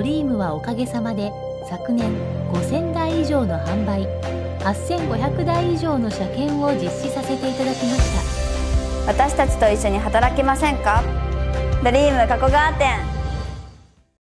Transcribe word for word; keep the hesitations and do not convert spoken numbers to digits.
ドリームはおかげさまで昨年ごせんだい以上の販売、はっせんごひゃくだい以上の車検を実施させていただきました。 私たちと一緒に働きませんか？ドリーム加古川店。